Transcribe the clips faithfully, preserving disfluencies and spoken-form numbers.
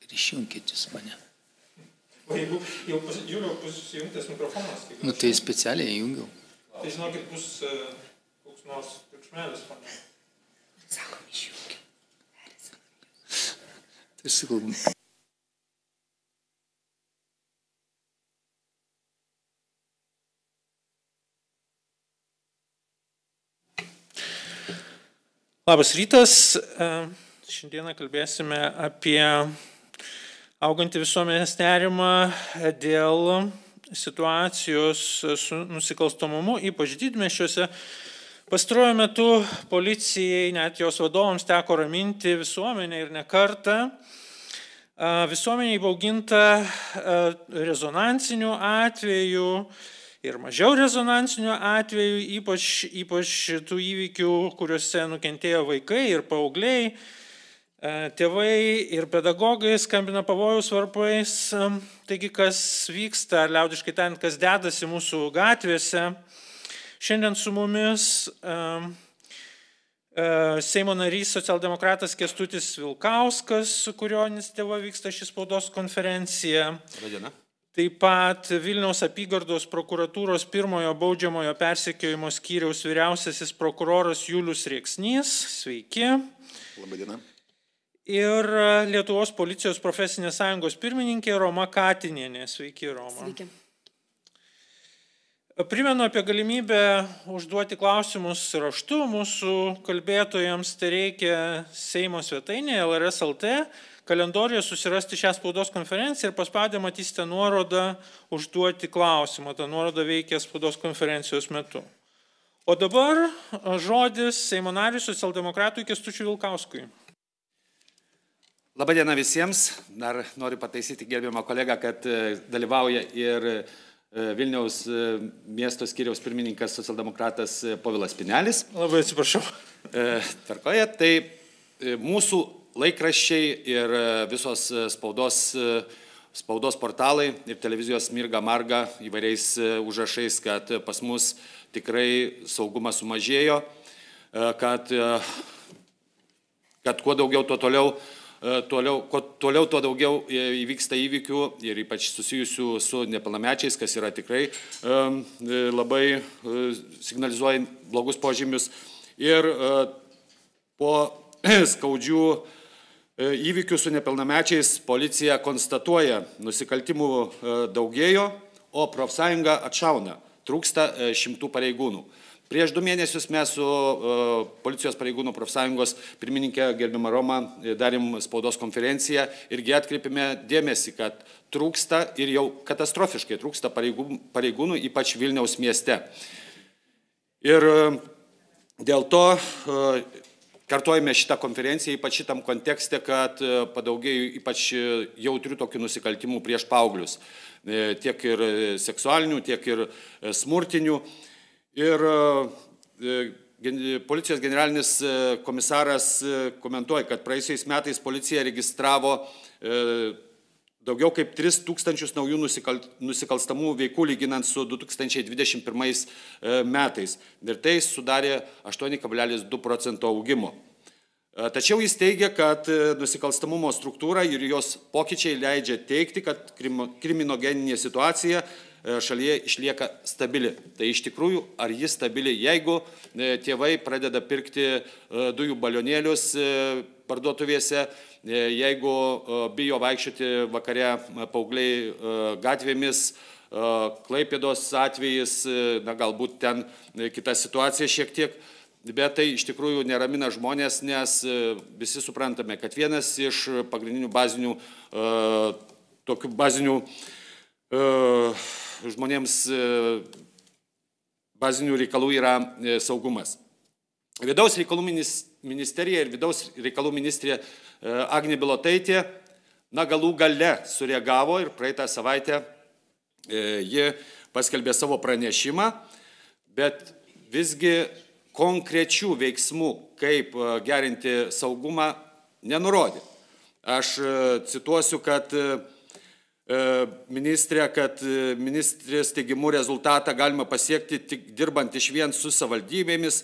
Ir išjunkit jūs mane. O jeigu jau Juliau bus įjungtas mikrofonas? Nu tai specialiai įjungiau. Tai žinokit, bus koks nors triukšmelis fone. Sakom, išjungiu. Tai aš sakau. Labas rytas. Šiandieną kalbėsime apie augantį visuomenės nerimą dėl situacijos su nusikalstamumu, ypač didmiesčiuose. Pastaruoju metu policijai, net jos vadovams teko raminti visuomenę ir ne kartą. Visuomenė įbauginta rezonansinių atvejų ir mažiau rezonansinių atvejų, ypač, ypač tų įvykių, kuriuose nukentėjo vaikai ir paaugliai, tėvai ir pedagogai skambina pavojaus varpais. Taigi, kas vyksta, ar liaudiškai tariant, kas dedasi mūsų gatvėse. Šiandien su mumis Seimo narys socialdemokratas Kęstutis Vilkauskas, su kurio iniciatyva vyksta ši spaudos konferencija. Labadiena. Taip pat Vilniaus apygardos prokuratūros pirmojo baudžiamojo persekiojimo skyriaus vyriausiasis prokuroras Julius Rėksnys. Sveiki. Labadiena. Ir Lietuvos policijos profesinės sąjungos pirmininkė Roma Katinienė. Sveiki, Roma. Sveiki. Primenu apie galimybę užduoti klausimus raštu mūsų kalbėtojams. Tai reikia Seimo svetainėje L R S taškas L T. Kalendorijoje susirasti šią spaudos konferenciją ir paspaudę matysite nuorodą užduoti klausimą. Ta nuoroda veikia spaudos konferencijos metu. O dabar žodis Seimo nariui socialdemokratui Kęstučiui Vilkauskui. Labadiena visiems. Dar noriu pataisyti gerbiamą kolegą, kad dalyvauja ir Vilniaus miesto skyriaus pirmininkas socialdemokratas Povilas Pinelis. Labai atsiprašau. Tvarkoje, tai mūsų laikraščiai ir visos spaudos, spaudos portalai ir televizijos mirga marga įvairiais užrašais, kad pas mus tikrai saugumas sumažėjo, kad, kad kuo daugiau to toliau, toliau, kuo toliau tuo daugiau įvyksta įvykių ir ypač susijusių su nepilnamečiais, kas yra tikrai labai signalizuoja blogus požymius. Ir po skaudžių įvykių su nepilnamečiais policija konstatuoja, nusikaltimų daugėjo, o profsąjunga atšauna, trūksta šimtų pareigūnų. Prieš du mėnesius mes su policijos pareigūnų profsąjungos pirmininkė gerbiama Roma darėm spaudos konferenciją irgi atkreipėme dėmesį, kad trūksta ir jau katastrofiškai trūksta pareigūnų, ypač Vilniaus mieste. Ir dėl to kartuojame šitą konferenciją, ypač šitam kontekste, kad padaugėjo ypač jautrių tokių nusikaltimų prieš paauglius. Tiek ir seksualinių, tiek ir smurtinių. Ir policijos generalinis komisaras komentuoja, kad praėjusiais metais policija registravo daugiau kaip tris tūkstančius naujų nusikal, nusikalstamų veikų lyginant su du tūkstančiai dvidešimt pirmais metais. Ir tai sudarė aštuoni kablelis du procento augimo. Tačiau jis teigia, kad nusikalstamumo struktūra ir jos pokyčiai leidžia teigti, kad kriminogeninė situacija šalyje išlieka stabili. Tai iš tikrųjų, ar jis stabili, jeigu tėvai pradeda pirkti dujų balionėlius parduotuvėse, jeigu bijo vaikščioti vakare paaugliai gatvėmis, Klaipėdos atvejis, na galbūt ten kita situacija šiek tiek, bet tai iš tikrųjų neramina žmonės, nes visi suprantame, kad vienas iš pagrindinių bazinių, tokių bazinių žmonėms bazinių reikalų yra saugumas. Vidaus reikalų ministerija ir vidaus reikalų ministrė Agnė Bilotaitė, na galų gale sureagavo ir praeitą savaitę ji paskelbė savo pranešimą, bet visgi konkrečių veiksmų, kaip gerinti saugumą, nenurodė. Aš cituosiu, kad ministrė, kad ministrės teigimu rezultatą galima pasiekti tik dirbant iš vien su savivaldybėmis,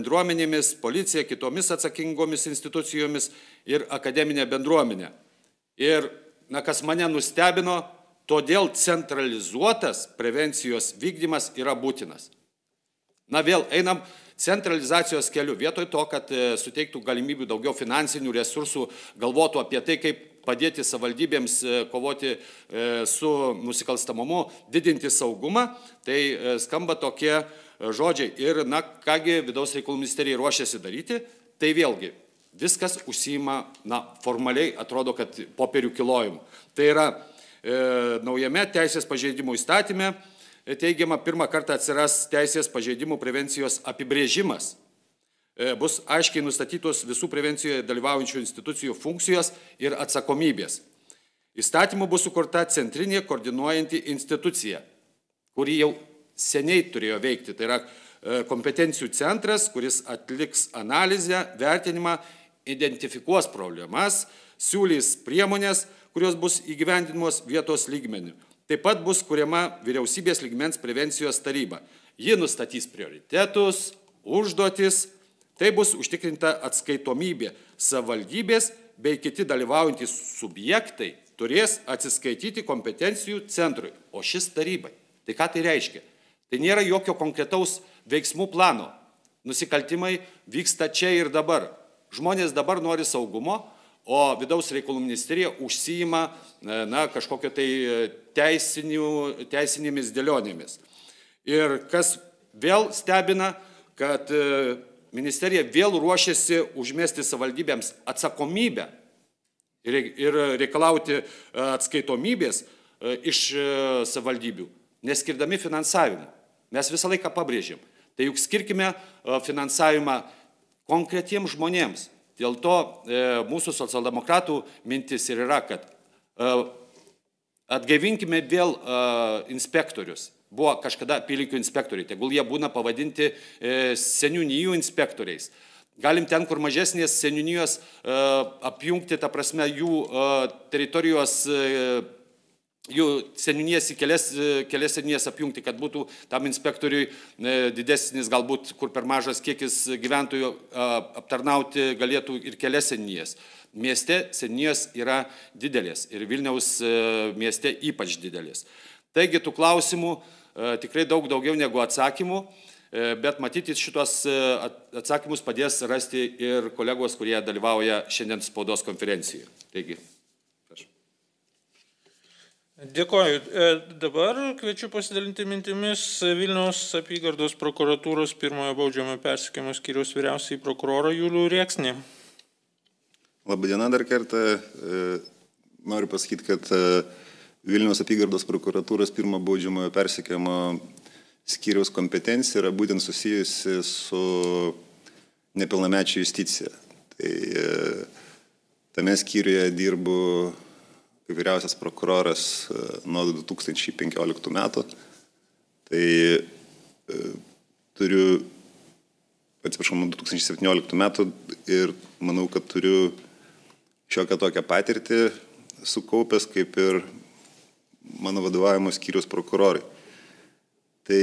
bendruomenėmis, policija, kitomis atsakingomis institucijomis ir akademinė bendruomenė. Ir, na, kas mane nustebino, todėl centralizuotas prevencijos vykdymas yra būtinas. Na, vėl einam centralizacijos keliu. Vietoj to, kad suteiktų galimybių daugiau finansinių resursų, galvotų apie tai, kaip padėti savivaldybėms kovoti su nusikalstamumu, didinti saugumą, tai skamba tokie žodžiai. Ir, na, kągi vidaus reikalų ministerija ruošiasi daryti, tai vėlgi viskas užsiima, na, formaliai atrodo, kad popierių kilojimų. Tai yra e, naujame teisės pažeidimų įstatyme teigiama, pirmą kartą atsiras teisės pažeidimų prevencijos apibrėžimas. E, bus aiškiai nustatytos visų prevencijoje dalyvaujančių institucijų funkcijos ir atsakomybės. Įstatymu bus sukurta centrinė koordinuojanti institucija, kuri jau seniai turėjo veikti. Tai yra kompetencijų centras, kuris atliks analizę, vertinimą, identifikuos problemas, siūlys priemonės, kurios bus įgyvendinamos vietos lygmenių. Taip pat bus kuriama vyriausybės lygmens prevencijos taryba. Ji nustatys prioritetus, užduotis, tai bus užtikrinta atskaitomybė. Savivaldybės bei kiti dalyvaujantys subjektai turės atsiskaityti kompetencijų centrui, o šis tarybai. Tai ką tai reiškia? Tai nėra jokio konkretaus veiksmų plano. Nusikaltimai vyksta čia ir dabar. Žmonės dabar nori saugumo, o vidaus reikalų ministerija užsiima, na, kažkokio tai teisinių, teisinėmis dėlionėmis. Ir kas vėl stebina, kad ministerija vėl ruošiasi užmesti savivaldybėms atsakomybę ir reikalauti atskaitomybės iš savivaldybių, neskirdami finansavimą. Mes visą laiką pabrėžėm. Tai juk skirkime finansavimą konkretiems žmonėms. Dėl to e, mūsų socialdemokratų mintis ir yra, kad e, atgaivinkime vėl e, inspektorius. Buvo kažkada apylinkių inspektoriai, tegul jie būna pavadinti e, seniūnijų inspektoriais. Galim ten, kur mažesnės seniūnijos, e, apjungti, ta prasme, jų e, teritorijos e, jų seniūnijas į kelias, kelias seniūnijas apjungti, kad būtų tam inspektoriui didesnis, galbūt, kur per mažas kiekis gyventojų aptarnauti galėtų ir kelias seniūnijas. Mieste seniūnijos yra didelės ir Vilniaus mieste ypač didelės. Taigi tų klausimų tikrai daug daugiau negu atsakymų, bet matyti šitos atsakymus padės rasti ir kolegos, kurie dalyvauja šiandien spaudos konferencijoje. Taigi. Dėkoju. Dabar kviečiu pasidalinti mintimis Vilniaus apygardos prokuratūros pirmojo baudžiamojo persekiojimo skyriaus vyriausiąjį prokurorą Julių Rėksnį. Labadiena dar kartą. Noriu pasakyti, kad Vilniaus apygardos prokuratūros pirmo baudžiamojo persekiojimo skyriaus kompetencija yra būtent susijusi su nepilnamečių justicija. Tai tame skyriuje dirbu kaip vyriausias prokuroras nuo du tūkstančiai penkioliktų metų. Tai e, turiu, atsiprašau, nuo du tūkstančiai septynioliktų metų ir manau, kad turiu šiokią tokią patirtį sukaupęs kaip ir mano vadovavimo skyriaus prokurorai. Tai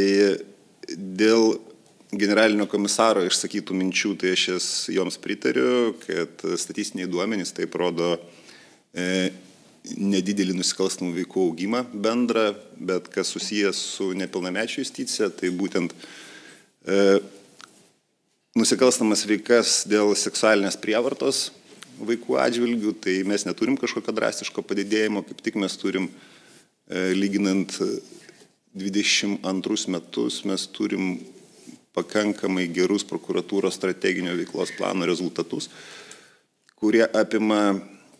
dėl generalinio komisaro išsakytų minčių, tai aš jas joms pritariu, kad statistiniai duomenys taip rodo e, nedidelį nusikalstamų veikų augimą bendrą, bet kas susijęs su nepilnamečių justicija, tai būtent e, nusikalstamas veikas dėl seksualinės prievartos vaikų atžvilgių, tai mes neturim kažkokio drastiško padidėjimo, kaip tik mes turim, e, lyginant dvidešimt antrus metus, mes turim pakankamai gerus prokuratūros strateginio veiklos plano rezultatus, kurie apima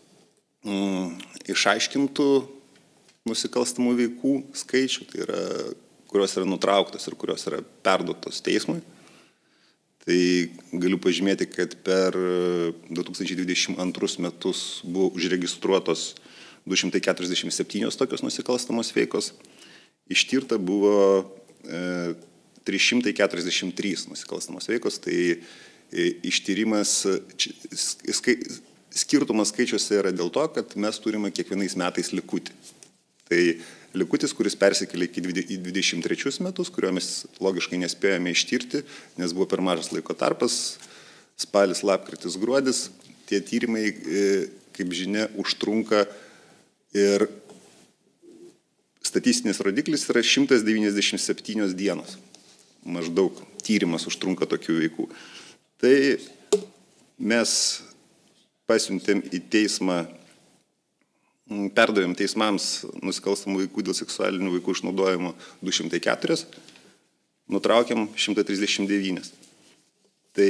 mm, išaiškintų nusikalstamų veikų skaičių, tai yra, kurios yra nutrauktos ir kurios yra perduotos teismui. Tai galiu pažymėti, kad per du tūkstančiai dvidešimt antrus metus buvo užregistruotos du šimtai keturiasdešimt septynios tokios nusikalstamos veikos. Ištirta buvo e, trys šimtai keturiasdešimt trys nusikalstamos veikos, tai e, ištyrimas skai, skirtumas skaičiuose yra dėl to, kad mes turime kiekvienais metais likutį. Tai likutis, kuris persikėlė į dvidešimt trečius metus, kurio mes logiškai nespėjome ištirti, nes buvo per mažas laiko tarpas, spalis, lapkritis, gruodis. Tie tyrimai kaip žinia, užtrunka ir statistinis rodiklis yra šimtas devyniasdešimt septynios dienos. Maždaug tyrimas užtrunka tokių veikų. Tai mes pasiuntėm į teismą, perdavėm teismams nusikalstamų veikų dėl seksualinių vaikų išnaudojimo du šimtai keturias, nutraukėm šimtas trisdešimt devynias. Tai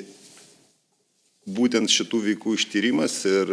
būtent šitų veikų ištyrimas ir,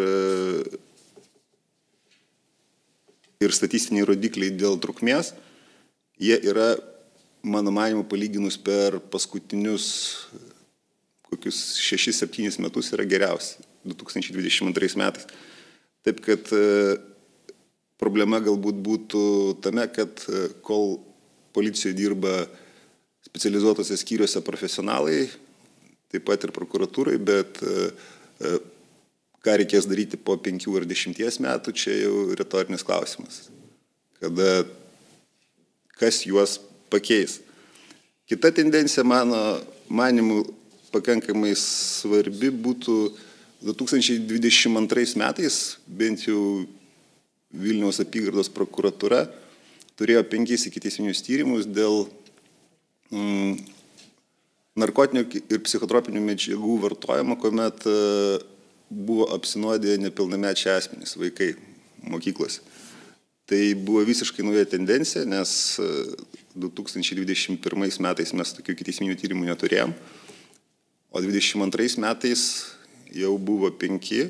ir statistiniai rodikliai dėl trukmės, jie yra, mano manymu, palyginus per paskutinius kokius šešis septynis metus yra geriausi, du tūkstančiai dvidešimt antrais metais. Taip kad problema galbūt būtų tame, kad kol policijoje dirba specializuotose skyriuose profesionalai, taip pat ir prokuratūrai, bet ką reikės daryti po penkių ar dešimties metų, čia jau retorinis klausimas. Kada, kas juos pakeis. Kita tendencija, mano manimu, pakankamai svarbi būtų du tūkstančiai dvidešimt antrais metais, bent jau Vilniaus apygardos prokuratūra turėjo penkis ikiteisminius tyrimus dėl mm, narkotinių ir psichotropinių medžiagų vartojimo, kuomet buvo apsinuodę nepilnamečiai asmenys, vaikai mokyklose. Tai buvo visiškai nauja tendencija, nes du tūkstančiai dvidešimt pirmais metais mes tokių ikiteisminių tyrimų neturėjom, o dvidešimt antrais metais jau buvo penki.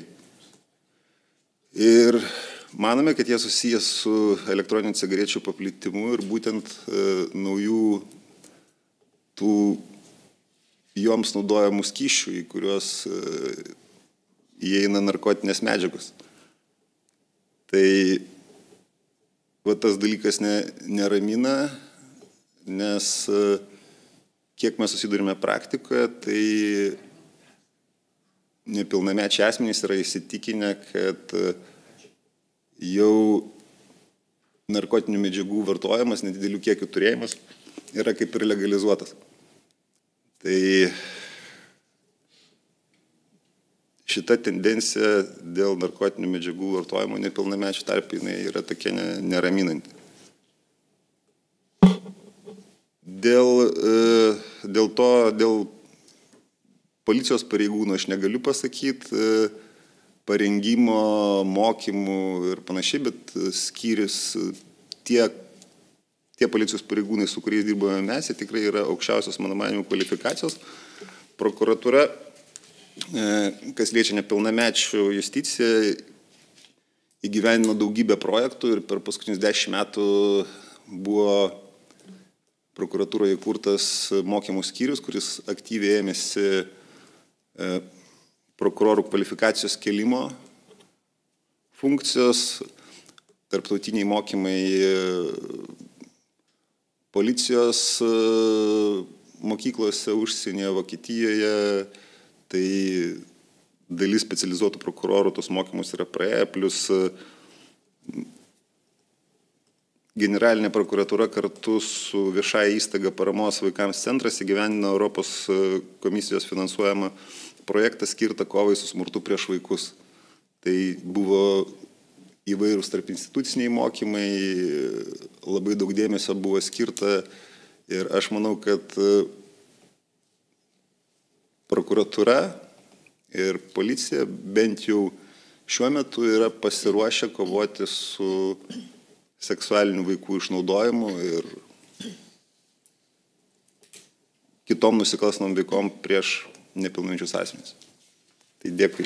Ir manome, kad jie susijęs su elektroninių cigarečių paplitimu ir būtent e, naujų tų joms naudojamų skysčių, į kuriuos e, įeina narkotinės medžiagos. Tai va, tas dalykas ne, neramina, nes e, kiek mes susidurime praktikoje, tai nepilnamečiai asmenys yra įsitikinę, kad jau narkotinių medžiagų vartojimas, nedidelių kiekių turėjimas yra kaip ir legalizuotas. Tai šita tendencija dėl narkotinių medžiagų vartojimo nepilnamečių tarp jinai yra tokia neraminanti. Dėl, dėl to, dėl policijos pareigūnų aš negaliu pasakyti, parengimo, mokymų ir panašiai, bet skyrius tie, tie policijos pareigūnai, su kuriais dirbame mes, jie tikrai yra aukščiausios, mano manymu, kvalifikacijos. Prokuratūra, kas liečia nepilnamečių justiciją, įgyvendino daugybę projektų ir per paskutinius dešimt metų buvo prokuratūroje įkurtas mokymų skyrius, kuris aktyviai ėmėsi prokurorų kvalifikacijos kelimo funkcijos, tarptautiniai mokymai policijos mokyklose užsienyje, Vokietijoje, tai dalis specializuotų prokurorų tos mokymus yra praėję, plus Generalinė prokuratūra kartu su viešąja įstaiga Paramos vaikams centras įgyvendino Europos komisijos finansuojamą projektą skirtą kovai su smurtu prieš vaikus. Tai buvo įvairūs tarp instituciniai mokymai, labai daug dėmesio buvo skirta ir aš manau, kad prokuratūra ir policija bent jau šiuo metu yra pasiruošę kovoti su seksualinių vaikų išnaudojimu ir kitom nusikalstamom veikom prieš nepilnamečius asmenis. Tai dėkui.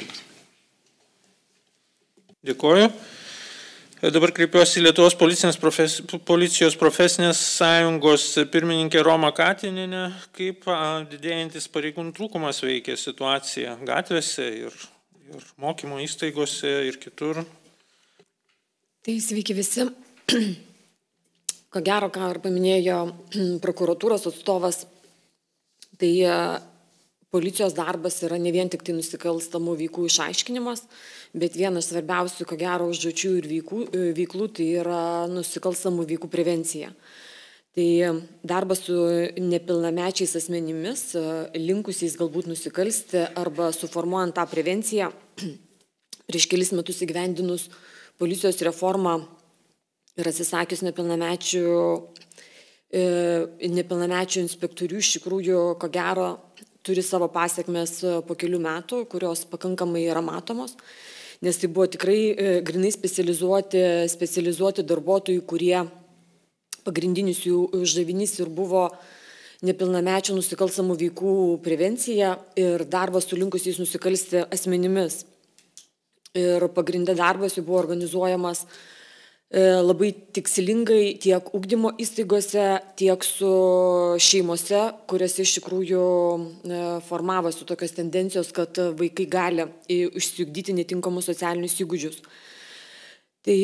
Dėkuoju. Dabar kreipiuosi į Lietuvos profes, policijos profesinės sąjungos pirmininkė Roma Katinienė, kaip didėjantis pareigūnų trūkumas veikia situaciją gatvėse ir, ir mokymo įstaigose ir kitur. Tai sveiki visi. Ko gero, ką ir paminėjo prokuratūros atstovas, tai policijos darbas yra ne vien tik tai nusikalstamų veikų išaiškinimas, bet vienas svarbiausių, ko gero, užduočių ir veikų, veiklų, tai yra nusikalstamų veikų prevencija. Tai darbas su nepilnamečiais asmenimis, linkusiais galbūt nusikalsti arba suformuojant tą prevenciją, prieš kelis metus įgyvendinus policijos reformą ir atsisakius nepilnamečių, nepilnamečių inspektorių, iš tikrųjų, ko gero, turi savo pasiekmes po kelių metų, kurios pakankamai yra matomos, nes tai buvo tikrai grinai specializuoti, specializuoti darbuotojai, kurie pagrindinis jų uždavinys ir buvo nepilnamečių nusikalstamų veikų prevencija ir darbas su linkusiais nusikalsti asmenimis. Ir pagrindė darbas jau buvo organizuojamas labai tikslingai tiek ugdymo įstaigose, tiek su šeimose, kuriuose iš tikrųjų formavosi tokios tendencijos, kad vaikai gali išsiugdyti netinkamus socialinius įgūdžius. Tai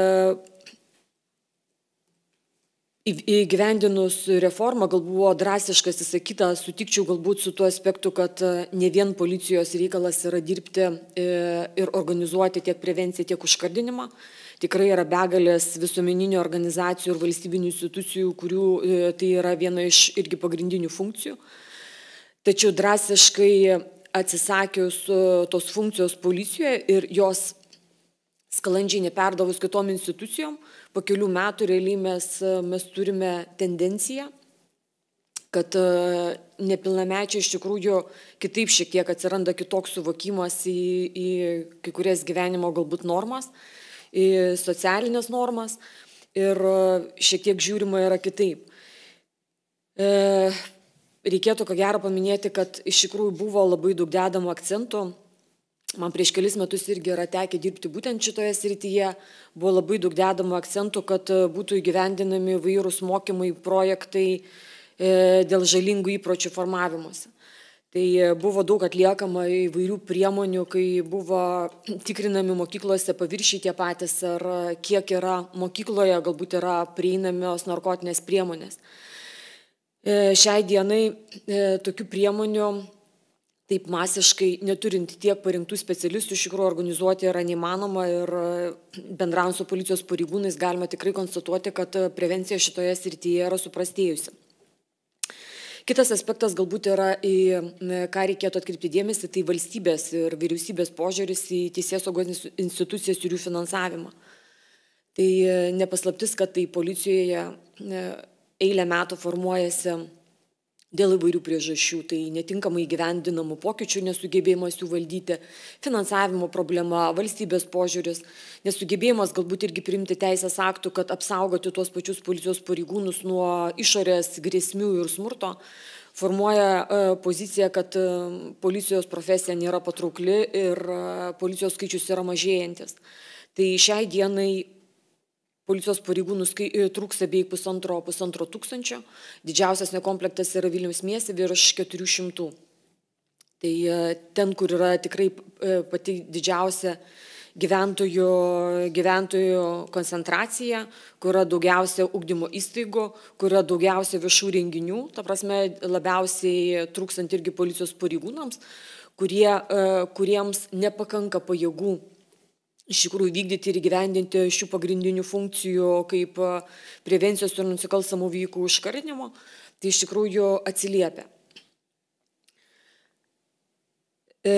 įgyvendinus reformą, gal buvo drastiškai atsisakyta, sutikčiau galbūt su tuo aspektu, kad ne vien policijos reikalas yra dirbti ir organizuoti tiek prevenciją, tiek užkardinimą. Tikrai yra begalės visuomeninių organizacijų ir valstybinių institucijų, kurių tai yra viena iš irgi pagrindinių funkcijų. Tačiau drastiškai atsisakius tos funkcijos policijoje ir jos sklandžiai neperdavus kitom institucijom, po kelių metų realiai mes, mes turime tendenciją, kad nepilnamečiai iš tikrųjų kitaip šiek tiek atsiranda kitoks suvokimas į, į kai kurias gyvenimo galbūt normas, į socialinės normas ir šiek tiek žiūrima yra kitaip. Reikėtų ko gero paminėti, kad iš tikrųjų buvo labai daug dedamų akcentų. Man prieš kelis metus irgi yra tekę dirbti būtent šitoje srityje. Buvo labai daug dedamų akcentų, kad būtų įgyvendinami įvairūs mokymai, projektai dėl žalingų įpročių formavimuose. Tai buvo daug atliekama įvairių priemonių, kai buvo tikrinami mokyklose paviršiai tie patys, ar kiek yra mokykloje, galbūt yra prieinamios narkotinės priemonės. Šiai dienai tokių priemonių taip masiškai, neturint tiek parinktų specialistų, iš tikrųjų organizuoti yra neįmanoma ir bendraujant su policijos pareigūnais galima tikrai konstatuoti, kad prevencija šitoje srityje yra suprastėjusi. Kitas aspektas galbūt yra, į ką reikėtų atkreipti dėmesį, tai valstybės ir vyriausybės požiūris į teisėsaugos institucijas ir jų finansavimą. Tai nepaslaptis, kad tai policijoje eilę metų formuojasi dėl įvairių priežasčių, tai netinkamai įgyvendinamų pokyčių nesugebėjimas jų valdyti, finansavimo problema, valstybės požiūris, nesugebėjimas galbūt irgi priimti teisės aktų, kad apsaugoti tuos pačius policijos pareigūnus nuo išorės grėsmių ir smurto, formuoja poziciją, kad policijos profesija nėra patraukli ir policijos skaičius yra mažėjantis. Tai šiai dienai policijos pareigūnų trūksta beveik pusantro, pusantro tūkstančio. Didžiausias nekomplektas yra Vilniaus mieste virš keturių šimtų. Tai ten, kur yra tikrai pati didžiausia gyventojų, gyventojų koncentracija, kur yra daugiausia ugdymo įstaigų, kur yra daugiausia viešų renginių, ta prasme labiausiai trūkstant irgi policijos pareigūnams, kurie, kuriems nepakanka pajėgų iš tikrųjų vykdyti ir įgyvendinti šių pagrindinių funkcijų kaip prevencijos ir nusikalstamų veikų užkardinimo, tai iš tikrųjų atsiliepia. E,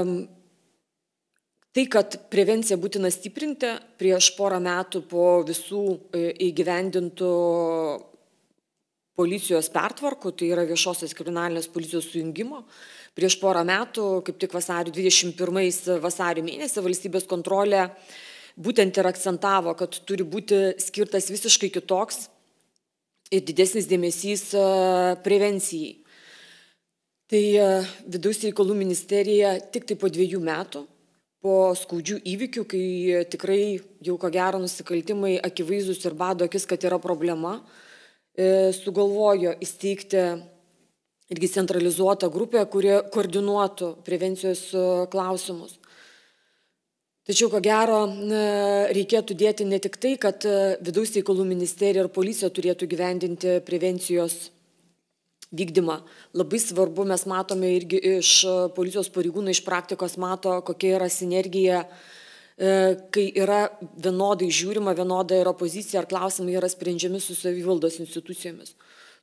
tai, kad prevenciją būtina stiprinti, prieš porą metų po visų įgyvendintų policijos pertvarkų, tai yra viešosios kriminalinės policijos sujungimo, prieš porą metų, kaip tik vasario dvidešimt pirmais vasario mėnesį, valstybės kontrolė būtent ir akcentavo, kad turi būti skirtas visiškai kitoks ir didesnis dėmesys prevencijai. Tai Vidaus reikalų ministerija tik tai po dviejų metų, po skaudžių įvykių, kai tikrai jau ko gero nusikaltimai akivaizdus ir bado akis, kad yra problema, sugalvojo įsteigti irgi centralizuota grupė, kurie koordinuotų prevencijos klausimus. Tačiau, ko gero, reikėtų dėti ne tik tai, kad Vidaus reikalų ministerija ir policija turėtų gyvendinti prevencijos vykdymą. Labai svarbu, mes matome irgi iš policijos pareigūnų, iš praktikos mato, kokia yra sinergija, kai yra vienodai žiūrima, vienoda yra pozicija, ar klausimai yra sprendžiami su savivaldos institucijomis.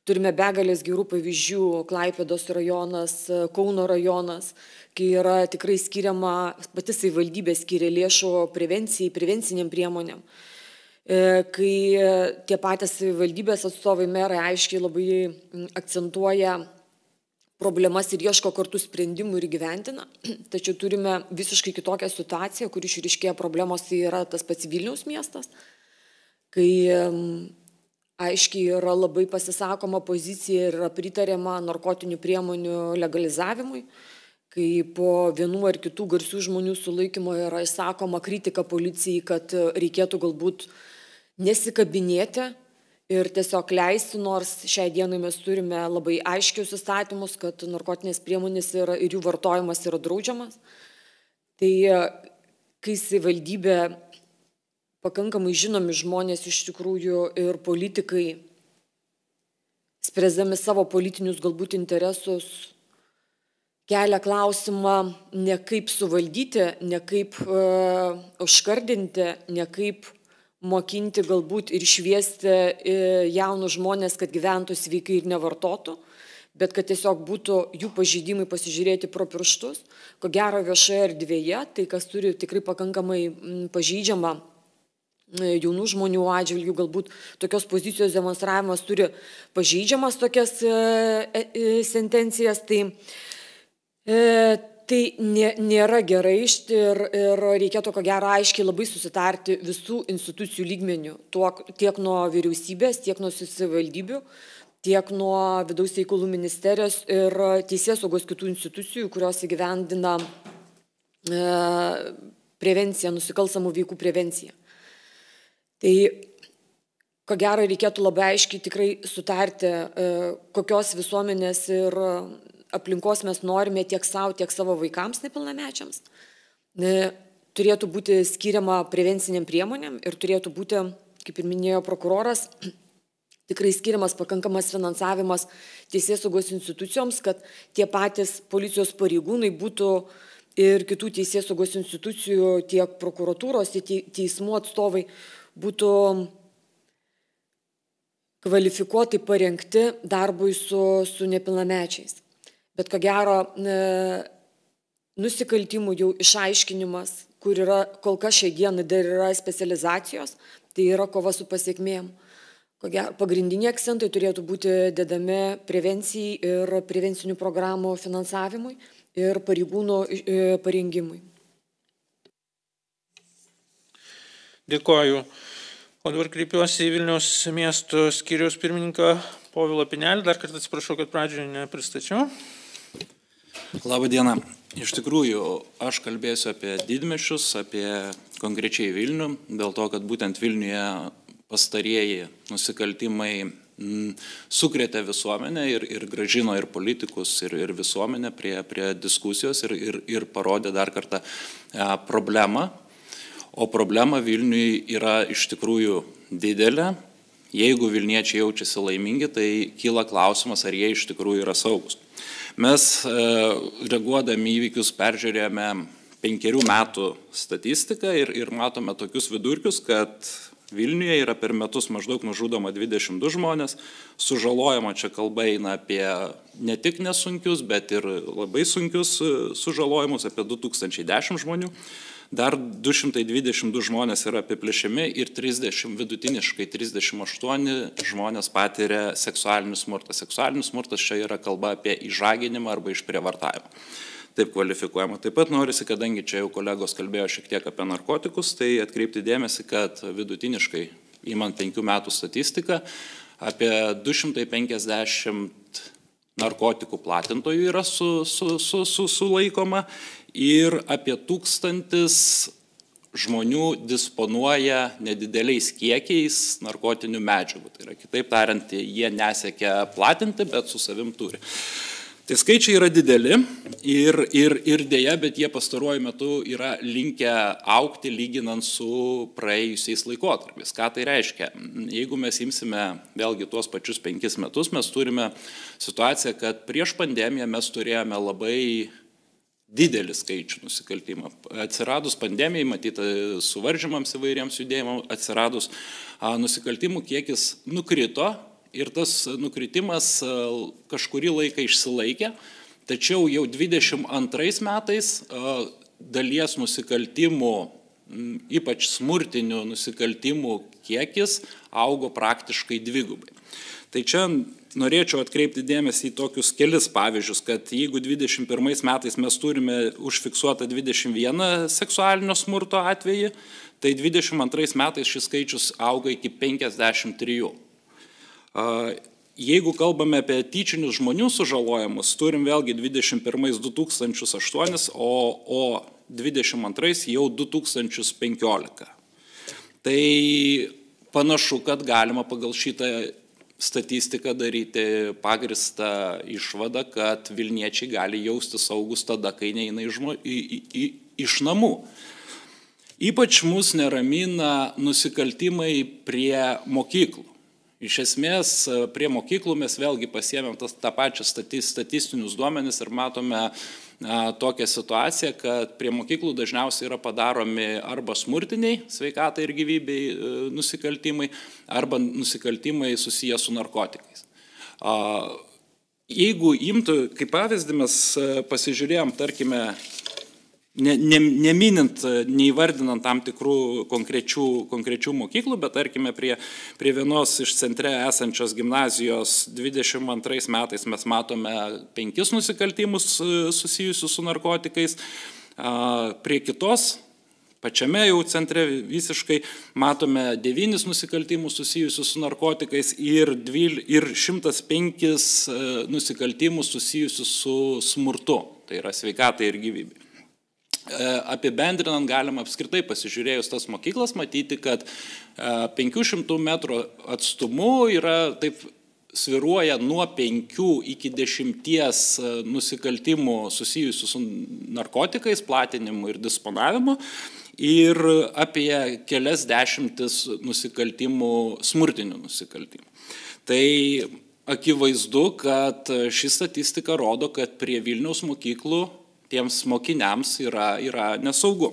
Turime begalės gerų pavyzdžių, Klaipėdos rajonas, Kauno rajonas, kai yra tikrai skiriama, pati savivaldybė skiria lėšų prevencijai, prevenciniam priemonėm. Kai tie patys savivaldybės atstovai merai aiškiai labai akcentuoja problemas ir ieško kartu sprendimų ir gyventina, tačiau turime visiškai kitokią situaciją, kur išryškėja problemos, tai yra tas pats Vilniaus miestas, kai aiškiai yra labai pasisakoma pozicija ir yra pritariama narkotinių priemonių legalizavimui, kai po vienų ar kitų garsių žmonių sulaikymo yra išsakoma kritika policijai, kad reikėtų galbūt nesikabinėti ir tiesiog leisti, nors šiai dienai mes turime labai aiškius įstatymus, kad narkotinės priemonės yra, ir jų vartojimas yra draudžiamas. Tai kai savivaldybė pakankamai žinomi žmonės iš tikrųjų ir politikai, spręsdami savo politinius galbūt interesus, kelia klausimą ne kaip suvaldyti, ne kaip uh, užkardinti, ne kaip mokinti galbūt ir šviesti uh, jaunus žmonės, kad gyventų sveikai ir nevartotų, bet kad tiesiog būtų jų pažeidimai pasižiūrėti pro pirštus. Ko gero viešoje erdvėje, tai kas turi tikrai pakankamai mm, pažeidžiamą jaunų žmonių atžvilgių, galbūt tokios pozicijos demonstravimas turi pažeidžiamas tokias e, e, sentencijas, tai, e, tai nė, nėra gerai ir, ir reikėtų ko gero aiškiai labai susitarti visų institucijų lygmenių, tuok, tiek nuo vyriausybės, tiek nuo savivaldybių, tiek nuo vidaus reikalų ministerijos ir teisėsaugos kitų institucijų, kurios įgyvendina e, prevenciją, nusikalstamų veikų prevenciją. Tai ko gero reikėtų labai aiškiai tikrai sutarti, kokios visuomenės ir aplinkos mes norime tiek savo, tiek savo vaikams nepilnamečiams. Turėtų būti skiriama prevenciniam priemonėm ir turėtų būti, kaip ir minėjo prokuroras, tikrai skiriamas pakankamas finansavimas teisėsaugos institucijoms, kad tie patys policijos pareigūnai būtų ir kitų teisėsaugos institucijų, tiek prokuratūros, tiek teismų atstovai būtų kvalifikuotai parengti darbui su, su nepilnamečiais. Bet ko gero, e, nusikaltimų jau išaiškinimas, kur yra kol kas šiai dienai dar yra specializacijos, tai yra kova su pasiekmėm. Ko gero, pagrindiniai akcentai turėtų būti dedami prevencijai ir prevencinių programų finansavimui ir pareigūnų e, parengimui. Dėkoju. O dabar kreipiuosi į Vilniaus miesto skyriaus pirmininką Povilą Pinelį. Dar kartą atsiprašau, kad pradžioje nepristačiau. Labą dieną. Iš tikrųjų, aš kalbėsiu apie didmiesčius, apie konkrečiai Vilnių, dėl to, kad būtent Vilniuje pastarieji nusikaltimai m, sukrėtė visuomenę ir, ir gražino ir politikus, ir, ir visuomenę prie, prie diskusijos ir, ir, ir parodė dar kartą e, problemą. O problema Vilniui yra iš tikrųjų didelė. Jeigu vilniečiai jaučiasi laimingi, tai kyla klausimas, ar jie iš tikrųjų yra saugus. Mes e, reaguodami įvykius peržiūrėjome penkerių metų statistiką ir, ir matome tokius vidurkius, kad Vilniuje yra per metus maždaug nužudoma dvidešimt du žmonės, sužalojama čia kalba eina apie ne tik nesunkius, bet ir labai sunkius sužalojimus, apie du tūkstančiai dešimt žmonių. Dar du šimtai dvidešimt du žmonės yra apiplėšiami ir trisdešimt, vidutiniškai trisdešimt aštuoni žmonės patiria seksualinį smurtą. Seksualinis smurtas čia yra kalba apie išžaginimą arba išprievartavimą. Taip kvalifikuojama. Taip pat norisi, kadangi čia jau kolegos kalbėjo šiek tiek apie narkotikus, tai atkreipti dėmesį, kad vidutiniškai, įmant penkių metų statistiką, apie du šimtai penkiasdešimt narkotikų platintojų yra su, su, su, su, sulaikoma ir apie tūkstantis žmonių disponuoja nedideliais kiekiais narkotinių medžiagų. Tai yra, kitaip tariant, jie nesiekia platinti, bet su savim turi. Tai skaičiai yra dideli ir, ir, ir dėja, bet jie pastaruoju metu yra linkę aukti lyginant su praėjusiais laikotarpiais. Ką tai reiškia? Jeigu mes imsime vėlgi tuos pačius penkis metus, mes turime situaciją, kad prieš pandemiją mes turėjome labai didelį skaičių nusikaltimą. Atsiradus pandemijai, matyti suvaržymams įvairiems judėjimams, atsiradus a, nusikaltimų kiekis nukrito ir tas nukritimas kažkurį laiką išsilaikė, tačiau jau dvidešimt antrais metais dalies nusikaltimų, ypač smurtinių nusikaltimų kiekis augo praktiškai dvigubai. Tai čia norėčiau atkreipti dėmesį į tokius kelis pavyzdžius, kad jeigu dvidešimt pirmais metais mes turime užfiksuotą dvidešimt vieną seksualinio smurto atvejį, tai dvidešimt antrais metais šis skaičius auga iki penkiasdešimt trijų. Jeigu kalbame apie tyčinius žmonių sužalojimus, turim vėlgi dvidešimt pirmais du tūkstančius aštuonis, o, o dvidešimt antrais jau du tūkstančius penkiolika. Tai panašu, kad galima pagal šitą statistiką daryti pagristą išvadą, kad Vilniečiai gali jausti saugus tada, kai neina iš namų. Ypač mus neramina nusikaltimai prie mokyklų. Iš esmės, prie mokyklų mes vėlgi pasiėmėm tą pačią statistinius duomenis ir matome tokią situaciją, kad prie mokyklų dažniausiai yra padaromi arba smurtiniai sveikatai ir gyvybei nusikaltimai, arba nusikaltimai susiję su narkotikais. Jeigu imtų, kaip pavyzdį mes pasižiūrėjom, tarkime, ne, ne, neminint, neįvardinant tam tikrų konkrečių, konkrečių mokyklų, bet tarkime prie, prie vienos iš centre esančios gimnazijos dvidešimt antrais metais mes matome penkis nusikaltimus susijusius su narkotikais, prie kitos, pačiame jau centre visiškai matome devynis nusikaltimus susijusius su narkotikais ir, dvyl, ir šimtas penkis nusikaltimus susijusius su smurtu, tai yra sveikatai ir gyvybei. Apibendrinant galima apskritai pasižiūrėjus tas mokyklas matyti, kad penkių šimtų metrų atstumu yra taip sviruoja nuo penkių iki dešimties nusikaltimų susijusių su narkotikais, platinimu ir disponavimu ir apie kelias dešimtis nusikaltimų, smurtinių nusikaltimų. Tai akivaizdu, kad ši statistika rodo, kad prie Vilniaus mokyklų tiems mokiniams yra, yra nesaugu.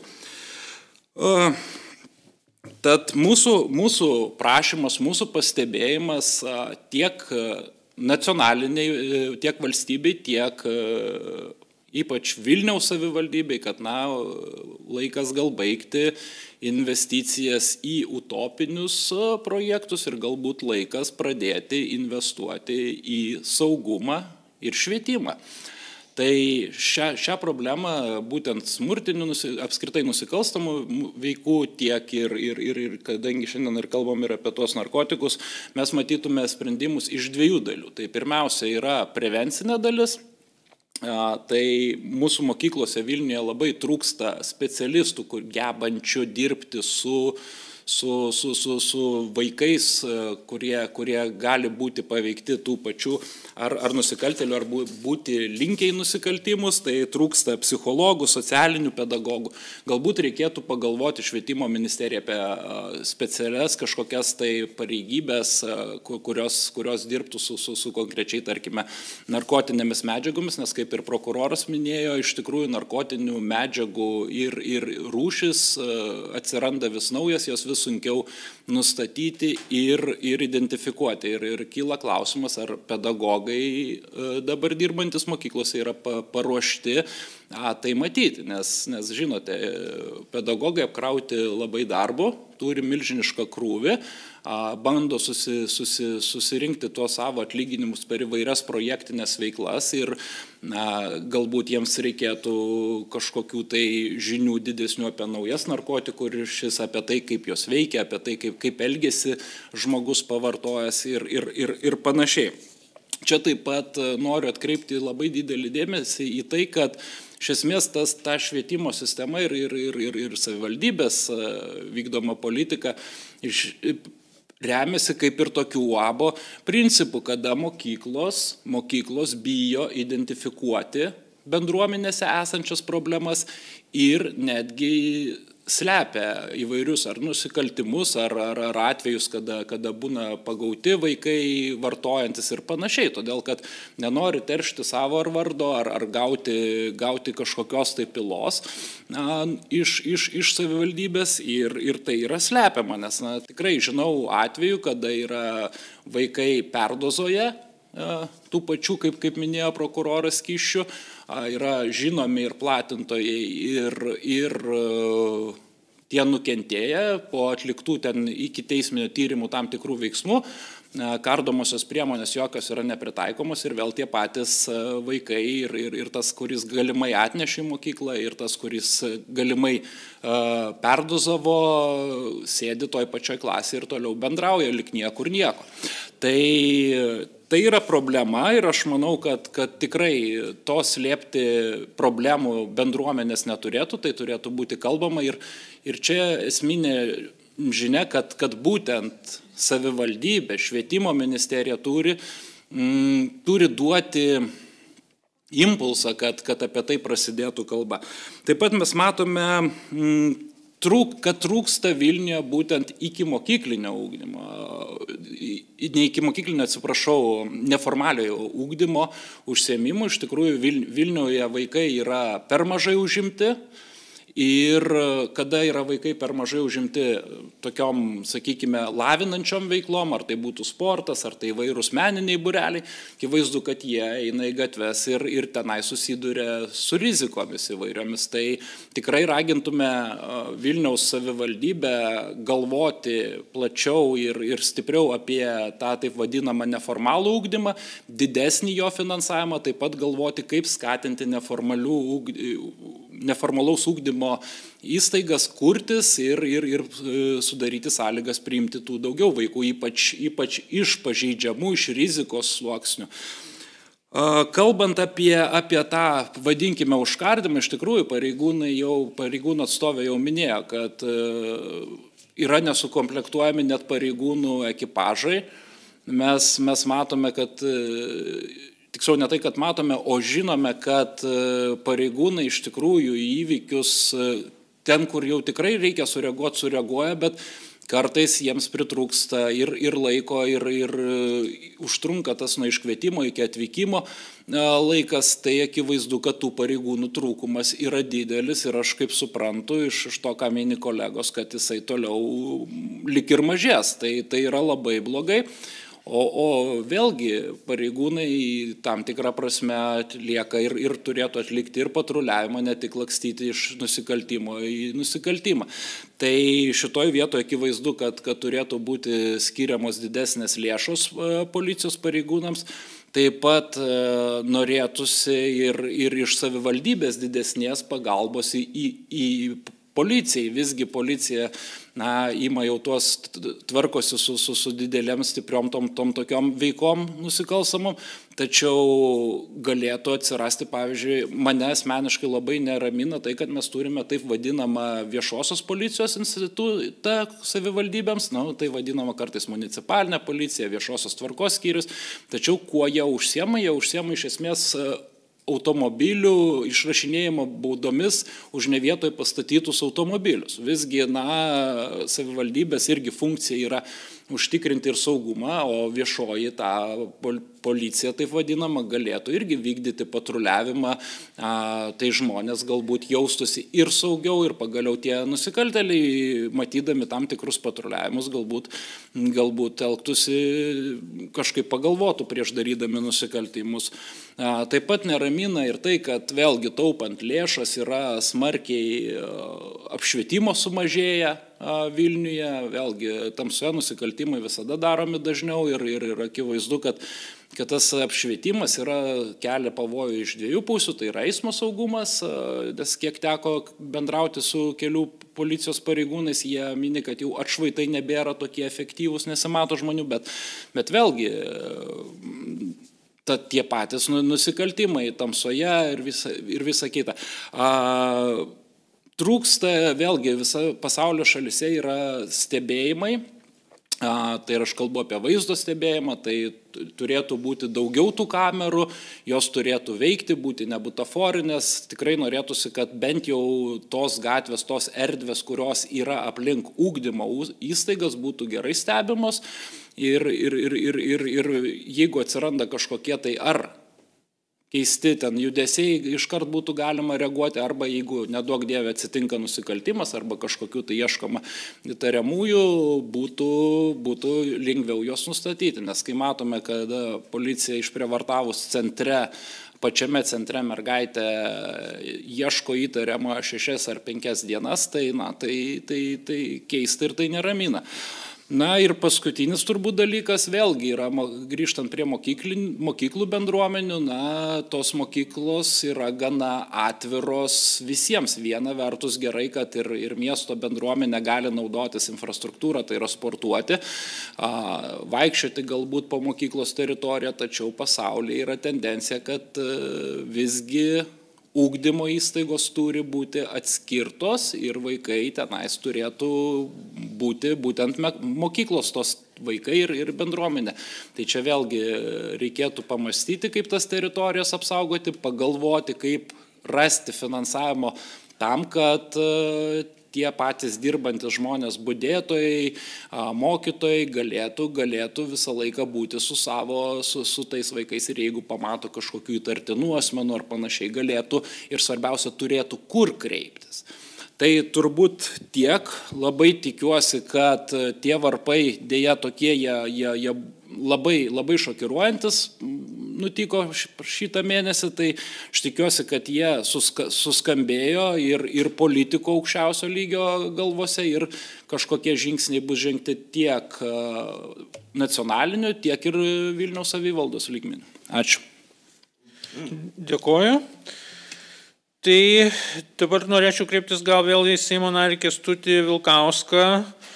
Tad mūsų, mūsų prašymas, mūsų pastebėjimas tiek nacionaliniai, tiek valstybei, tiek ypač Vilniaus savivaldybei, kad na, laikas gal baigti investicijas į utopinius projektus ir galbūt laikas pradėti investuoti į saugumą ir švietimą. Tai šią, šią problemą būtent smurtinių, apskritai nusikalstamų veikų tiek ir, ir, ir, ir kadangi šiandien ir kalbam ir apie tuos narkotikus, mes matytume sprendimus iš dviejų dalių. Tai pirmiausia yra prevencinė dalis, tai mūsų mokyklose Vilniuje labai trūksta specialistų, kur gebančių dirbti su Su, su, su, su vaikais, kurie, kurie gali būti paveikti tų pačių ar, ar nusikaltėlių, ar būti linkę į nusikaltimus, tai trūksta psichologų, socialinių pedagogų. Galbūt reikėtų pagalvoti švietimo ministerija apie specialias kažkokias tai pareigybės, kurios, kurios dirbtų su, su, su konkrečiai, tarkime, narkotinėmis medžiagomis, nes kaip ir prokuroras minėjo, iš tikrųjų narkotinių medžiagų ir, ir rūšis atsiranda vis naujas, jos vis sunkiau nustatyti ir, ir identifikuoti. Ir, ir kyla klausimas, ar pedagogai dabar dirbantis mokyklose yra paruošti a, tai matyti, nes, nes žinote, pedagogai apkrauti labai darbo, turi milžinišką krūvį, a, bando susi, susi, susirinkti tuos savo atlyginimus per įvairias projektinės veiklas ir na, galbūt jiems reikėtų kažkokių tai žinių didesnių apie naujas narkotikų rūšis, apie tai, kaip jos veikia, apie tai, kaip, kaip elgesi žmogus pavartojęs ir, ir, ir, ir panašiai. Čia taip pat noriu atkreipti labai didelį dėmesį į tai, kad iš esmės tas, ta švietimo sistema ir, ir, ir, ir, ir savivaldybės vykdoma politika iš, remiasi kaip ir tokių uabo principų, kada mokyklos, mokyklos bijo identifikuoti bendruomenėse esančias problemas ir netgi slepia įvairius ar nusikaltimus, ar, ar, ar atvejus, kada, kada būna pagauti vaikai vartojantis ir panašiai, todėl kad nenori teršti savo ar vardo, ar, ar gauti, gauti kažkokios tai pilos na, iš, iš, iš savivaldybės ir, ir tai yra slepiama, nes na, tikrai žinau atvejų, kada yra vaikai perdozoje tų pačių, kaip, kaip minėjo prokuroras, kyšių, yra žinomi ir platintojai, ir, ir tie nukentėję po atliktų ten iki teisminio tyrimų tam tikrų veiksmų, kardomosios priemonės jokios yra nepritaikomos ir vėl tie patys vaikai ir, ir, ir tas, kuris galimai atnešė į mokyklą, ir tas, kuris galimai uh, perdozavo, sėdi toj pačioj klasėje ir toliau bendrauja lik niekur nieko. Tai Tai yra problema ir aš manau, kad, kad tikrai to slėpti problemų bendruomenės neturėtų, tai turėtų būti kalbama ir, ir čia esminė žinia, kad, kad būtent savivaldybė, švietimo ministerija turi, mm, turi duoti impulsą, kad, kad apie tai prasidėtų kalba. Taip pat mes matome, mm, trūk, kad trūksta Vilniuje būtent iki mokyklinio ugdymo, ne iki mokyklinio, atsiprašau, neformaliojo ugdymo užsiėmimų. Iš tikrųjų, Vilniuje vaikai yra per mažai užimti. Ir kada yra vaikai per mažai užimti tokiom, sakykime, lavinančiom veiklom, ar tai būtų sportas, ar tai įvairūs meniniai būreliai, akivaizdu, kad jie eina į gatves ir, ir tenai susiduria su rizikomis įvairiomis. Tai tikrai ragintume Vilniaus savivaldybę galvoti plačiau ir, ir stipriau apie tą taip vadinamą neformalų ugdymą, didesnį jo finansavimą, taip pat galvoti, kaip skatinti neformalių ugdymų. neformalaus ugdymo įstaigas kurtis ir, ir, ir sudaryti sąlygas priimti tų daugiau vaikų, ypač, ypač iš pažeidžiamų, iš rizikos sluoksnių. Kalbant apie, apie tą, vadinkime, užkardymą, iš tikrųjų pareigūnai jau, pareigūnų atstovė jau minėjo, kad yra nesukomplektuojami net pareigūnų ekipažai. Mes, mes matome, kad tiksliau ne tai, kad matome, o žinome, kad pareigūnai iš tikrųjų į įvykius ten, kur jau tikrai reikia sureaguoti, sureaguoja, bet kartais jiems pritrūksta ir, ir laiko, ir, ir užtrunka tas nuo iškvietimo iki atvykimo laikas, tai akivaizdu, kad tų pareigūnų trūkumas yra didelis ir aš kaip suprantu iš, iš to, ką mini kolegos, kad jisai toliau lik ir mažės, tai, tai yra labai blogai. O, o vėlgi pareigūnai tam tikrą prasme atlieka ir, ir turėtų atlikti ir patruliavimą, ne tik lakstyti iš nusikaltimo į nusikaltimą. Tai šitoj vietoje akivaizdu, kad, kad turėtų būti skiriamos didesnės lėšos policijos pareigūnams. Taip pat norėtųsi ir, ir iš savivaldybės didesnės pagalbos į, į, į policijai. Visgi policija na, ima jau tuos tvarkosi su, su, su didelėm stipriom tom, tom tokiom veikom nusikalstamom, tačiau galėtų atsirasti, pavyzdžiui, mane asmeniškai labai neramina tai, kad mes turime taip vadinamą viešosios policijos institutą savivaldybėms, na, tai vadinama kartais municipalinė policija, viešosios tvarkos skyrius, tačiau kuo jie užsiema, jie užsiema iš esmės automobilių išrašinėjimo baudomis už ne vietoj pastatytus automobilius. Visgi, na, savivaldybės irgi funkcija yra užtikrinti ir saugumą, o viešoji ta policija, taip vadinama, galėtų irgi vykdyti patruliavimą, tai žmonės galbūt jaustųsi ir saugiau, ir pagaliau tie nusikaltėliai, matydami tam tikrus patruliavimus, galbūt, galbūt elgtųsi kažkaip pagalvotų prieš darydami nusikaltimus. Taip pat neramina ir tai, kad vėlgi taupant lėšas yra smarkiai apšvietimo sumažėję Vilniuje, vėlgi tamsoje nusikaltimai visada daromi dažniau ir, ir, ir akivaizdu, kad, kad tas apšvietimas yra kelia pavojų iš dviejų pusių, tai yra eismo saugumas, nes kiek teko bendrauti su kelių policijos pareigūnais, jie mini, kad jau atšvaitai nebėra tokie efektyvūs, nesimato žmonių, bet, bet vėlgi ta, tie patys nusikaltimai tamsoje ir visa, ir visa kita. A, Trūksta, vėlgi, visa pasaulio šalise yra stebėjimai Tai ir aš kalbu apie vaizdo stebėjimą, tai turėtų būti daugiau tų kamerų, jos turėtų veikti, būti nebutaforinės. Tikrai norėtųsi, kad bent jau tos gatvės, tos erdvės, kurios yra aplink ugdymo įstaigas, būtų gerai stebimos. Ir, ir, ir, ir, ir, ir jeigu atsiranda kažkokie tai ar keisti ten judesiai, iškart būtų galima reaguoti, arba jeigu neduok dievė atsitinka nusikaltimas, arba kažkokiu tai ieškoma įtariamųjų, būtų, būtų lengviau juos nustatyti. Nes kai matome, kad policija išprievartavus centre, pačiame centre mergaitė ieško įtariamo šešias ar penkias dienas, tai, na, tai, tai, tai keista ir tai neramina. Na ir paskutinis turbūt dalykas vėlgi yra, grįžtant prie mokyklų bendruomenių, na, tos mokyklos yra gana atviros visiems. Viena vertus gerai, kad ir, ir miesto bendruomenė gali naudotis infrastruktūrą, tai yra sportuoti, vaikščioti galbūt po mokyklos teritoriją, tačiau pasaulyje yra tendencija, kad visgi ugdymo įstaigos turi būti atskirtos ir vaikai tenais turėtų būti būtent mokyklos tos vaikai ir, ir bendruomenė. Tai čia vėlgi reikėtų pamastyti, kaip tas teritorijas apsaugoti, pagalvoti, kaip rasti finansavimo tam, kad tie patys dirbantis žmonės, budėtojai, mokytojai galėtų, galėtų visą laiką būti su savo, su, su tais vaikais ir jeigu pamato kažkokių įtartinų asmenų ar panašiai galėtų ir svarbiausia turėtų kur kreiptis. Tai turbūt tiek, labai tikiuosi, kad tie varpai dėja tokie, jie, jie, jie labai, labai šokiruojantis nutiko šitą mėnesį, tai aš tikiuosi, kad jie suska, suskambėjo ir, ir politikų aukščiausio lygio galvose ir kažkokie žingsniai bus žengti tiek nacionaliniu, tiek ir Vilniaus savivaldos lygmeniu. Ačiū. Dėkuoju. Tai dabar norėčiau kreiptis gal vėl į Seimo narį Kęstutį Vilkauską.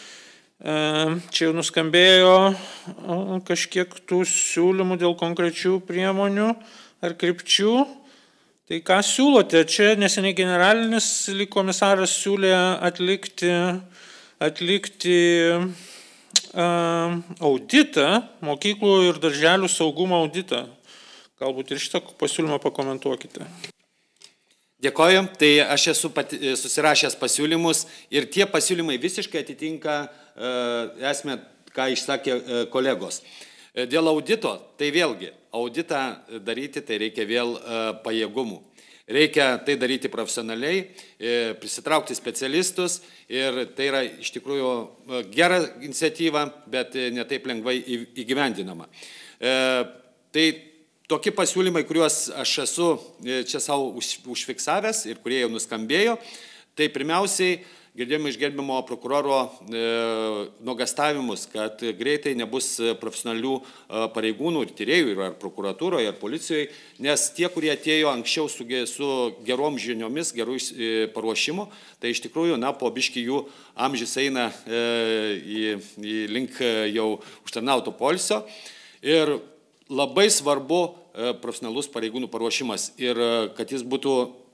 Čia jau nuskambėjo kažkiek tų siūlymų dėl konkrečių priemonių ar krypčių. Tai ką siūlote? Čia neseniai generalinis komisaras siūlė atlikti, atlikti auditą, mokyklų ir darželių saugumo auditą. Galbūt ir šitą pasiūlymą pakomentuokite. Dėkoju, tai aš esu pati, susirašęs pasiūlymus ir tie pasiūlymai visiškai atitinka uh, esmę, ką išsakė uh, kolegos. Dėl audito, tai vėlgi, auditą daryti, tai reikia vėl uh, pajėgumų. Reikia tai daryti profesionaliai, uh, prisitraukti specialistus ir tai yra iš tikrųjų uh, gera iniciatyva, bet uh, ne taip lengvai įgyvendinama. Uh, tai Tokie pasiūlymai, kuriuos aš esu čia savo užfiksavęs ir kurie jau nuskambėjo, tai pirmiausiai girdėjome iš gerbiamo prokuroro e, nuogastavimus, kad greitai nebus profesionalių e, pareigūnų ir tyrėjų, ir ar prokuratūroje, ar policijoje, nes tie, kurie atėjo anksčiau su, su gerom žiniomis, gerų e, paruošimo, tai iš tikrųjų, na, po biškį jų amžius eina e, į, į link jau užtarnauto poilsio. Ir labai svarbu profesionalus pareigūnų paruošimas ir kad jis būtų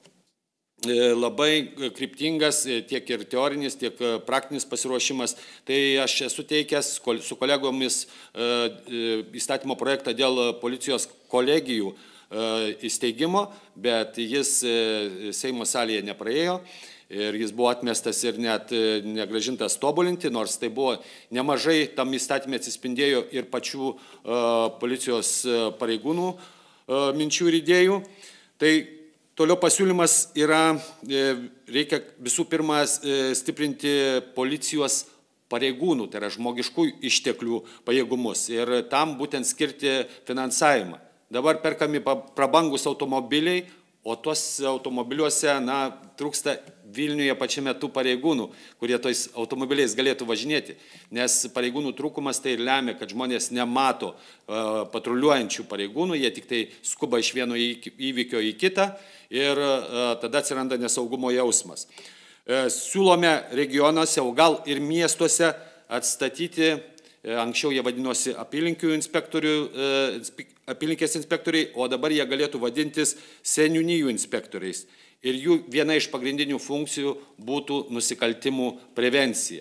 labai kryptingas, tiek ir teorinis, tiek praktinis pasiruošimas. Tai aš esu teikęs su kolegomis įstatymo projektą dėl policijos kolegijų įsteigimo, bet jis Seimo salėje nepraėjo. Ir jis buvo atmestas ir net negražintas tobulinti, nors tai buvo nemažai tam įstatymė atsispindėjo ir pačių uh, policijos pareigūnų uh, minčių ir idėjų. Tai toliau pasiūlymas yra, reikia visų pirma stiprinti policijos pareigūnų, tai yra žmogiškų išteklių pajėgumus ir tam būtent skirti finansavimą. Dabar perkami prabangus automobiliai, o tuos automobiliuose, na, trūksta Vilniuje pačiame tų pareigūnų, kurie tais automobiliais galėtų važinėti. Nes pareigūnų trūkumas tai lemia, kad žmonės nemato uh, patruliuojančių pareigūnų, jie tik tai skuba iš vieno įvykio į kitą ir uh, tada atsiranda nesaugumo jausmas. Uh, siūlome regionuose, o gal ir miestuose atstatyti, uh, anksčiau jie vadinosi apylinkių inspektorių, uh, apylinkės inspektoriai, o dabar jie galėtų vadintis seniūnijų inspektoriais. Ir jų viena iš pagrindinių funkcijų būtų nusikaltimų prevencija.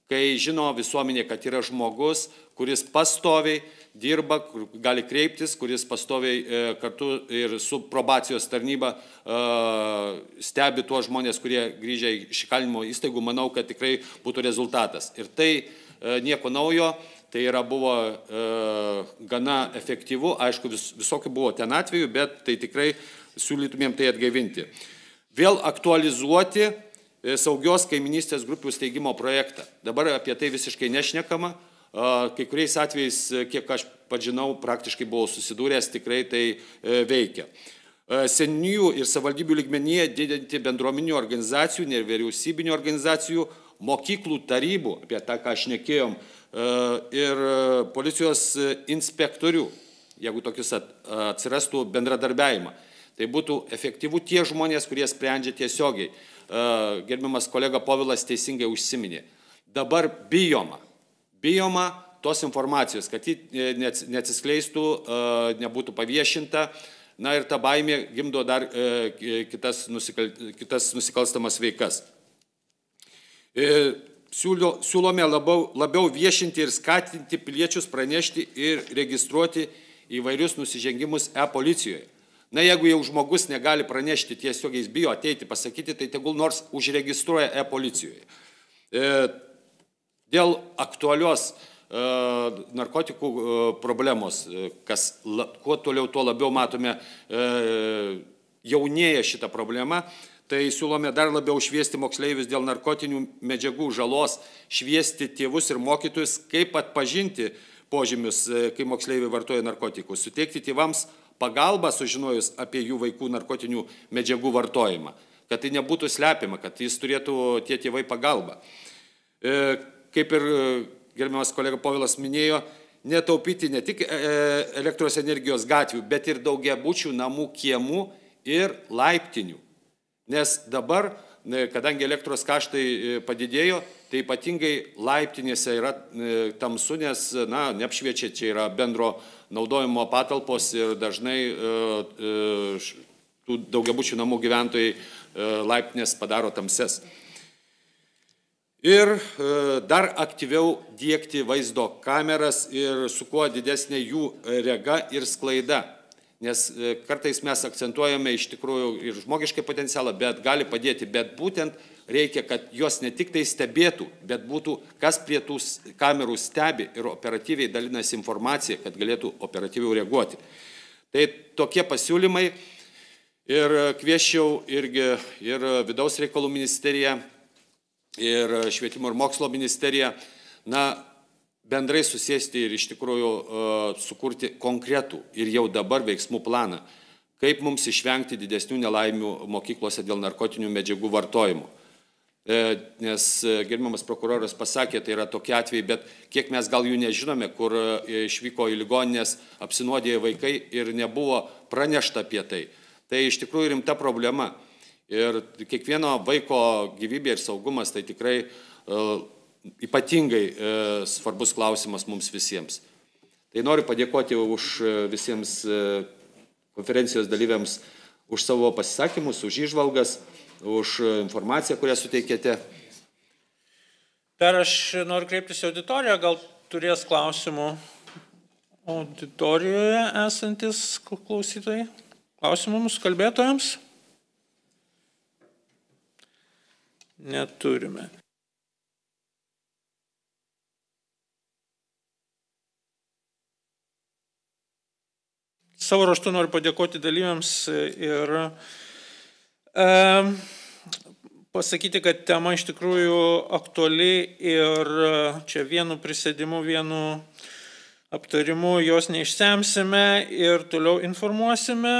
kai žino visuomenė, kad yra žmogus, kuris pastoviai dirba, kur gali kreiptis, kuris pastoviai kartu ir su probacijos tarnyba stebi tuos žmonės, kurie grįžę iš įkalinimo įstaigų, manau, kad tikrai būtų rezultatas. Ir tai nieko naujo, tai yra buvo gana efektyvu, aišku, vis, visokių buvo ten atveju, bet tai tikrai siūlytumėm tai atgaivinti. Vėl aktualizuoti saugios kaiminystės grupių steigimo projektą. Dabar apie tai visiškai nešnekama. Kai kuriais atvejais, kiek aš pažinau, praktiškai buvau susidūręs, tikrai tai veikia. Seniūnijų ir savivaldybių lygmenyje didinti bendruomeninių organizacijų, nevyriausybinių organizacijų, mokyklų tarybų, apie tą, ką aš šnekėjom, ir policijos inspektorių, jeigu tokius atsirastų bendradarbiavimą. Tai būtų efektyvu tie žmonės, kurie sprendžia tiesiogiai. Gerbiamas kolega Povilas teisingai užsiminė. Dabar bijoma, bijoma tos informacijos, kad ji neatsiskleistų, nebūtų paviešinta. Na ir ta baimė gimdo dar kitas, nusikal, kitas nusikalstamas veikas. Siūlo, siūlome labiau, labiau viešinti ir skatinti piliečius pranešti ir registruoti įvairius nusižengimus e-policijoje. Na, jeigu jau žmogus negali pranešti tiesiogiai, jis bijo ateiti pasakyti, tai tegul nors užregistruoja e-policijoje. Dėl aktualios narkotikų problemos, kas kuo toliau, tuo labiau matome jaunėja šitą problemą, tai siūlome dar labiau šviesti moksleivius dėl narkotinių medžiagų žalos, šviesti tėvus ir mokytojus, kaip atpažinti požymius, kai moksleiviai vartoja narkotikus, suteikti tėvams pagalbą sužinojus apie jų vaikų narkotinių medžiagų vartojimą, kad tai nebūtų slepiama, kad jis turėtų tie tėvai pagalbą. Kaip ir gerbiamas kolega Povilas minėjo, netaupyti ne tik elektros energijos gatvių, bet ir daugiabučių namų kiemų ir laiptinių. Nes dabar, kadangi elektros kaštai padidėjo, tai ypatingai laiptinėse yra tamsu, nes na, neapšviečia, čia yra bendro naudojimo patalpos ir dažnai tų daugiabučių namų gyventojai laiptinės padaro tamses. Ir dar aktyviau diegti vaizdo kameras ir su kuo didesnė jų rega ir sklaida. Nes kartais mes akcentuojame iš tikrųjų ir žmogiškai potencialą, bet gali padėti, bet būtent reikia, kad jos ne tik tai stebėtų, bet būtų, kas prie tų kamerų stebi ir operatyviai dalinasi informaciją, kad galėtų operatyviau reaguoti. Tai tokie pasiūlymai ir kvieščiau irgi ir Vidaus reikalų ministeriją, ir Švietimo ir mokslo ministeriją, na, bendrai susėsti ir iš tikrųjų sukurti konkretų ir jau dabar veiksmų planą, kaip mums išvengti didesnių nelaimių mokyklose dėl narkotinių medžiagų vartojimo. Nes gerbiamas prokuroras pasakė, tai yra tokie atvejai, bet kiek mes gal jų nežinome, kur išvyko į ligoninės apsinuodėję vaikai ir nebuvo pranešta apie tai. Tai iš tikrųjų rimta problema. Ir kiekvieno vaiko gyvybė ir saugumas tai tikrai ypatingai svarbus klausimas mums visiems. Tai noriu padėkoti už visiems konferencijos dalyviams už savo pasisakymus, už įžvalgas, už informaciją, kurią suteikėte. Dar aš noriu kreiptis į auditoriją, gal turės klausimų auditorijoje esantis klausytojai. Klausimų mūsų kalbėtojams? Neturime. Savo raštu noriu padėkoti dalyviams ir e, pasakyti, kad tema iš tikrųjų aktuali ir čia vienu prisėdimu, vienu aptarimu jos neišsemsime ir toliau informuosime,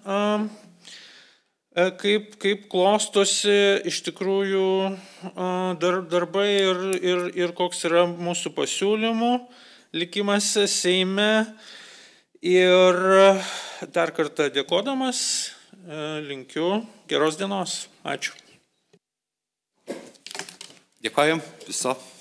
e, kaip, kaip klostosi iš tikrųjų dar, darbai ir, ir, ir koks yra mūsų pasiūlymų likimas Seime. Ir dar kartą dėkodamas, linkiu geros dienos. Ačiū. Dėkojam. Viso.